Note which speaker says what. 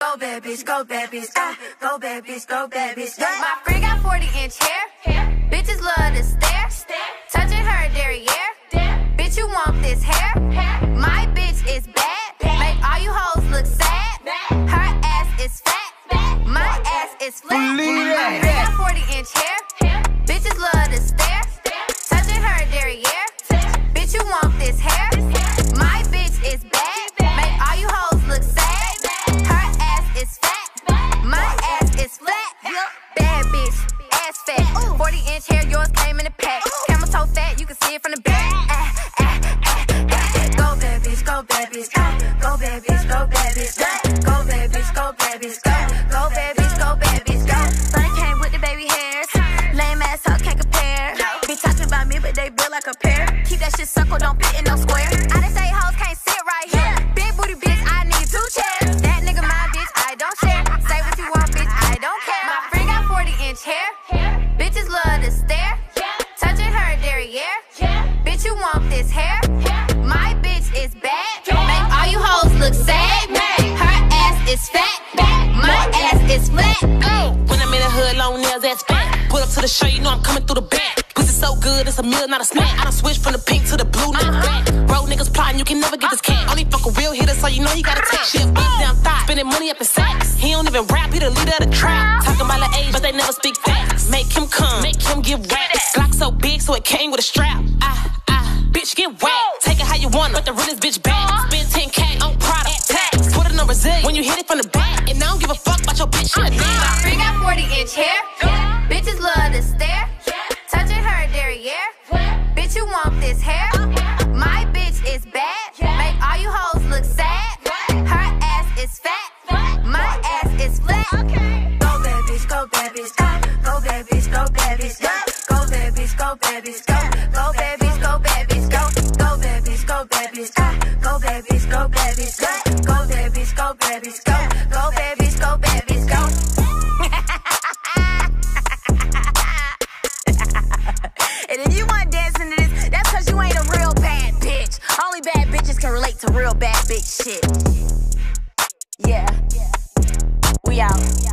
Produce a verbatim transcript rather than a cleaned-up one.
Speaker 1: Go bad bitch, go bad bitch, go, go bad bitch, go bad bitch.
Speaker 2: My friend got forty inch hair. Bitches love to stare. Touching her derriere. Bitch, you want this hair? My bitch is bad. Make all you hoes look sad. Her ass is fat. My ass is flat. My friend got forty inch hair. Bitches love to stare. Touching her derriere. Bitch, you want this hair? My bitch is bad. Make all you hoes look sad. Her ass is fat. My ass is flat. Bad bitch, ass fat. forty inch hair, yours came in a pack. Camel toe fat, you can see it from the back. Ah, ah, ah, ah.
Speaker 1: Go bad bitch, go bad bitch, go, go bad bitch, go bad bitch, go, go bad bitch, go bad bitch, go, go bad bitch, go bad bitch, go.
Speaker 2: Sonny came with the baby hairs. Lame ass hoe can't compare. Be talking about me, but they build like a pair. Keep that shit circle, don't fit in no square. I done say hoes can't sit right here. Big booty bitch, I need two chairs. That nigga my bitch, I don't share. Say what you want, bitch, I don't care. My friend got forty inch hair. Bitches love to stare. Touching her derriere. Bitch, you want this hair? My bitch is bad. Make all you hoes look sad. Her ass is fat. My ass is flat.
Speaker 3: When I'm in the hood, long nails, ass fat. Put up to the show, you know I'm coming through the back. Pussy so good, it's a meal, not a snack. I done switched from the pink to the blue, nigga back. Road niggas plotting, you can never get this cat. Only fuck a real hitter, so you know you gotta take shit. Big down thigh, spending money up in sacks. He don't even rap, he the leader of the trap. Talking about the age, but they never speak facts. Make him come, make him get whacked. Glock so big, so it came with a strap. Ah, ah, bitch get whacked. Take it how you want, but the realest bitch back. Spend ten K on product tax. Put it on Brazil when you hit it from the back. And I don't give a fuck about your bitch, she a damn.
Speaker 2: My friend got forty inch hair. Bitches love to stare. Touching her derriere. Bitch, you want this hair? My bitch is bad. Make all you hoes look sad. Her ass is fat. My ass is flat.
Speaker 1: Go bad bitch, go bad bitch, go, go bad bitch, go bad bitch, go, go bad bitch, go bad bitch, go, go bad bitch, go bad bitch, go, go bad bitch, go bad bitch, go, go bad bitch, go bad bitch, go, go bad bitch, go bad bitch, go, go bad bitch, go bad bitch, go.
Speaker 2: And if you want dancing to this, that's cause you ain't a real bad bitch. Only bad bitches can relate to real bad bitch shit. Yeah. We out.